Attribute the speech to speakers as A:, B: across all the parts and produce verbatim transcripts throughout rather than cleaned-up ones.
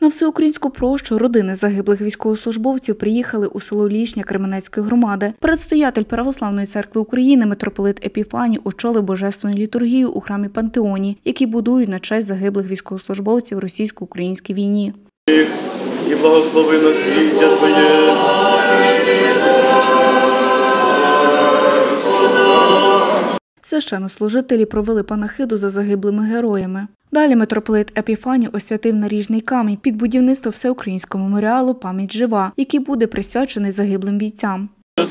A: На всеукраїнську прощу родини загиблих військовослужбовців приїхали у село Лішня Кременецької громади. Предстоятель Православної церкви України митрополит Епіфаній очолив божественну літургію у храмі Пантеоні, який будують на честь загиблих військовослужбовців в російсько-українській війні.
B: І благослови насліддя Твоє.
A: Священнослужителі провели панахиду за загиблими героями. Далі митрополит Епіфаній освятив наріжний камінь під будівництво всеукраїнського меморіалу «Пам'ять жива», який буде присвячений загиблим бійцям.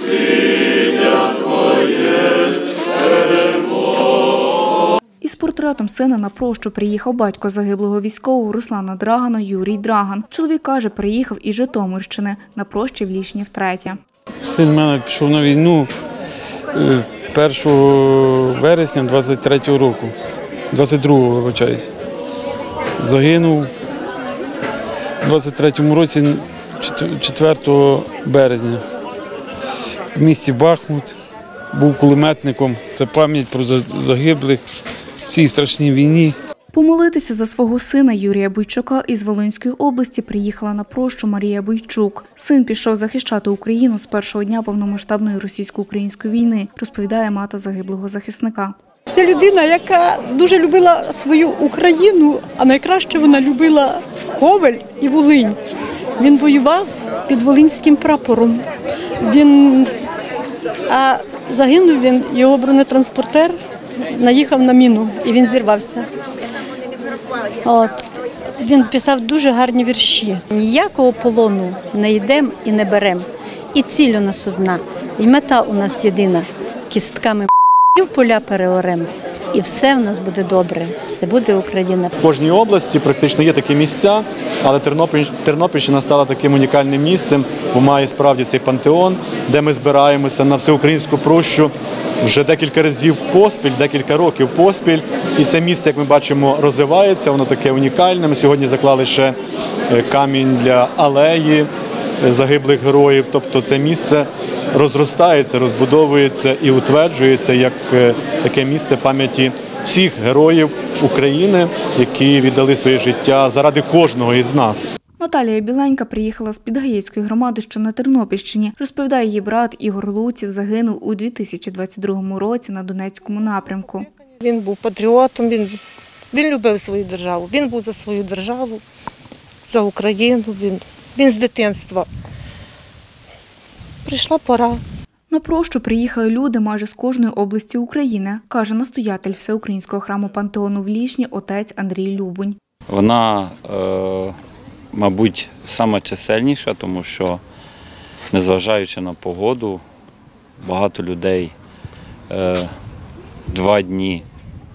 A: Із портретом сина на прощу приїхав батько загиблого військового Руслана Драгана Юрій Драган. Чоловік каже, приїхав із Житомирщини на прощі в Лішні втретє.
C: Син в мене пішов на війну першого вересня двадцять третього року, двадцять другого, вибачаюсь. Загинув у двадцять третьому році четвертого березня в місті Бахмут, був кулеметником. Це пам'ять про загиблих в цій страшній війні.
A: Помолитися за свого сина Юрія Бойчука із Волинської області приїхала на прощу Марія Бойчук. Син пішов захищати Україну з першого дня повномасштабної російсько-української війни, розповідає мати загиблого захисника.
D: Це людина, яка дуже любила свою Україну, а найкраще вона любила Ковель і Волинь. Він воював під волинським прапором. Він, а загинув він, його бронетранспортер наїхав на міну і він зірвався. От. Він писав дуже гарні вірші. Ніякого полону не йдемо і не беремо. І ціль у нас одна, і мета у нас єдина. Кістками в поля переорем. І все в нас буде добре, все буде Україна.
B: В кожній області практично є такі місця, але Тернопільщина стала таким унікальним місцем, бо має справді цей пантеон, де ми збираємося на всеукраїнську прощу вже декілька разів поспіль, декілька років поспіль. І це місце, як ми бачимо, розвивається, воно таке унікальне. Ми сьогодні заклали ще камінь для алеї загиблих героїв, тобто це місце розростається, розбудовується і утверджується як таке місце пам'яті всіх героїв України, які віддали своє життя заради кожного із нас.
A: Наталія Біленька приїхала з Підгаєцької громади, що на Тернопільщині. Розповідає, її брат Ігор Луців загинув у дві тисячі двадцять другому році на Донецькому напрямку.
E: Він був патріотом, він, він любив свою державу, він був за свою державу, за Україну, він, він з дитинства. Прийшла пора.
A: На прощу приїхали люди майже з кожної області України, каже настоятель Всеукраїнського храму Пантеону в Лішні отець Андрій Любунь.
F: Вона, е, мабуть, сама чисельніша, тому що, незважаючи на погоду, багато людей е, два дні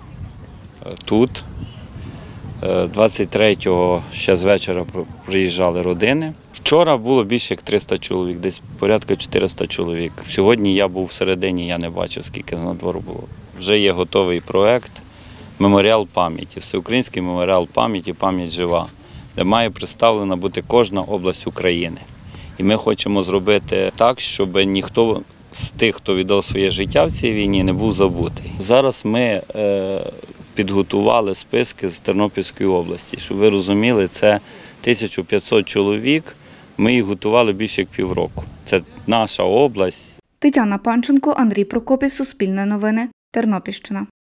F: тут. двадцять третього ще з вечора приїжджали родини. Вчора було більше як триста чоловік, десь порядка чотириста чоловік. Сьогодні я був всередині, я не бачив, скільки на двору було. Вже є готовий проєкт «Меморіал пам'яті», Всеукраїнський меморіал пам'яті «Пам'ять жива», де має представлена бути кожна область України. І ми хочемо зробити так, щоб ніхто з тих, хто віддав своє життя в цій війні, не був забутий. Зараз ми е, підготували списки з Тернопільської області. Щоб ви розуміли, це тисяча п'ятсот чоловік, ми їх готували більше як півроку. Це наша область.
A: Тетяна Панченко, Андрій Прокопів, Суспільне новини, Тернопільщина.